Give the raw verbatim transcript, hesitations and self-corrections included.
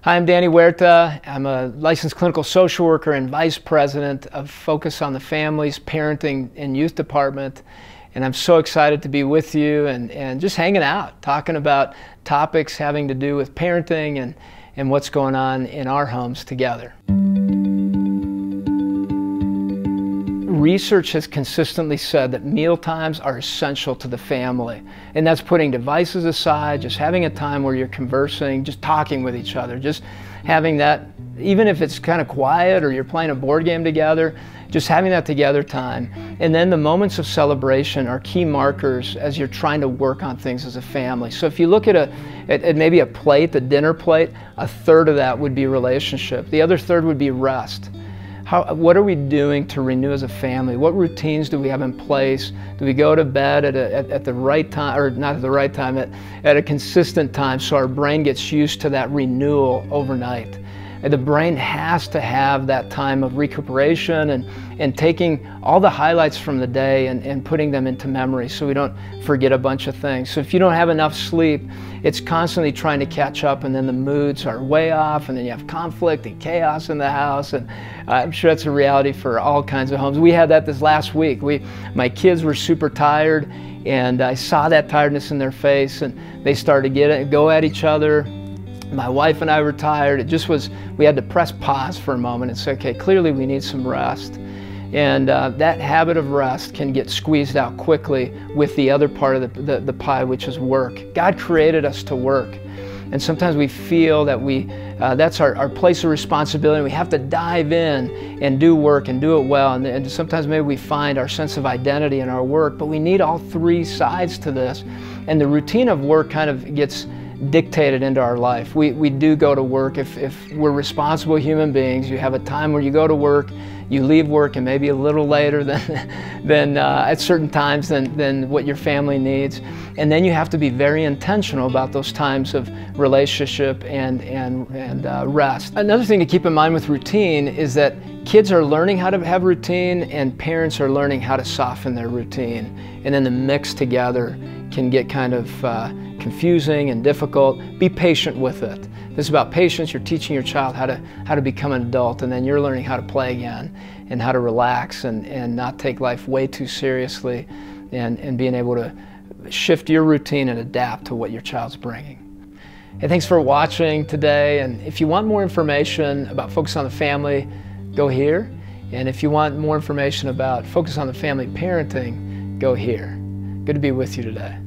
Hi, I'm Danny Huerta. I'm a licensed clinical social worker and vice president of Focus on the Families, Parenting, and Youth Department. And I'm so excited to be with you and, and just hanging out, talking about topics having to do with parenting and, and what's going on in our homes together. Research has consistently said that meal times are essential to the family, and that's putting devices aside, just having a time where you're conversing, just talking with each other, just having that, even if it's kind of quiet or you're playing a board game together, just having that together time. And then the moments of celebration are key markers as you're trying to work on things as a family. So if you look at a at, at maybe a plate, the dinner plate, a third of that would be relationship. The other third would be rest. How, what are we doing to renew as a family? What routines do we have in place? Do we go to bed at, a, at, at the right time, or not at the right time, at, at a consistent time so our brain gets used to that renewal overnight? And the brain has to have that time of recuperation and, and taking all the highlights from the day and, and putting them into memory so we don't forget a bunch of things. So if you don't have enough sleep, it's constantly trying to catch up, and then the moods are way off, and then you have conflict and chaos in the house, and I'm sure that's a reality for all kinds of homes. We had that this last week. We, my kids were super tired, and I saw that tiredness in their face, and they started to get it, go at each other. My wife and I were tired. It just was, we had to press pause for a moment and say, okay, clearly we need some rest. And uh, that habit of rest can get squeezed out quickly with the other part of the, the, the pie, which is work. God created us to work. And sometimes we feel that we, uh, that's our, our place of responsibility. We have to dive in and do work and do it well. And, and sometimes maybe we find our sense of identity in our work, but we need all three sides to this. And the routine of work kind of gets dictated into our life. We, we do go to work. If, if we're responsible human beings, you have a time where you go to work, you leave work, and maybe a little later than, than uh, at certain times than, than what your family needs. And then you have to be very intentional about those times of relationship and, and, and uh, rest. Another thing to keep in mind with routine is that kids are learning how to have routine, and parents are learning how to soften their routine. And then the mix together can get kind of uh, confusing and difficult. Be patient with it. This is about patience. You're teaching your child how to, how to become an adult, and then you're learning how to play again and how to relax and, and not take life way too seriously, and, and being able to shift your routine and adapt to what your child's bringing. Hey, thanks for watching today, and if you want more information about Focus on the Family, go here. And if you want more information about Focus on the Family Parenting, go here. Good to be with you today.